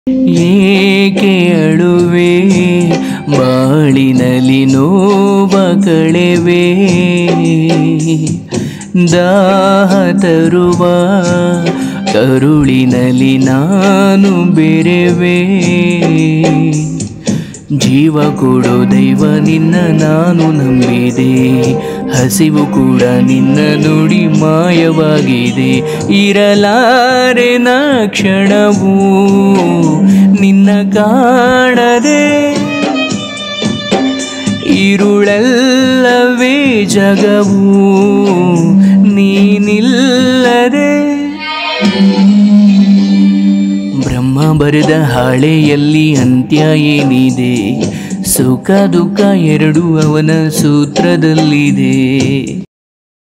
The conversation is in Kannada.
ಏಕೆ ಅಳುವೆ ಬಾಳಿನಲ್ಲಿ ನೋವ ಕಳೆವೆ ದಾಹ ತರುವ ಕರುಳಿನಲ್ಲಿ ನಾನು ಬೆರೆವೆ ಜೀವ ಕೊಡೋ ದೈವ ನಿನ್ನ ನಾನು ನಂಬಿದೆ ಹಸಿವು ಕೂಡ ನಿನ್ನ ನುಡಿ ಮಾಯವಾಗಿದೆ ಇರಲಾರೆ ನಾ ಕ್ಷಣವೂ ನಿನ್ನ ಕಾಣದೆ ഇരുളല്ലവೇ ಜಗವು ನೀನಿಲ್ಲದೆ ಬ್ರಹ್ಮ ಬರೆದ ಹಾಳೆಯಲ್ಲಿ ಅಂತ್ಯ ಏನಿದೆ ಸುಖ ದುಃಖ ಎರಡೂ ಅವನ ಸೂತ್ರದಲ್ಲಿದೆ